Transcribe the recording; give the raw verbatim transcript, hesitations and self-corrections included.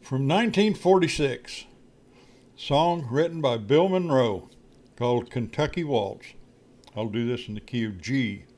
From nineteen forty-six, song written by Bill Monroe called Kentucky Waltz. I'll do this in the key of G.